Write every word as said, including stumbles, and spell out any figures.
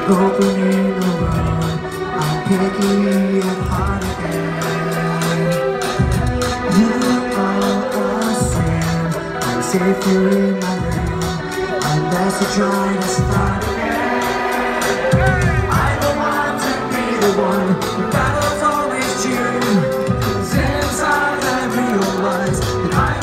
Opening the road, I'm picky and hard again. You are a sin, I'm safer in my room, unless you try to start again. I don't want to be the one, the battle's always true. 'Cause inside I realize that I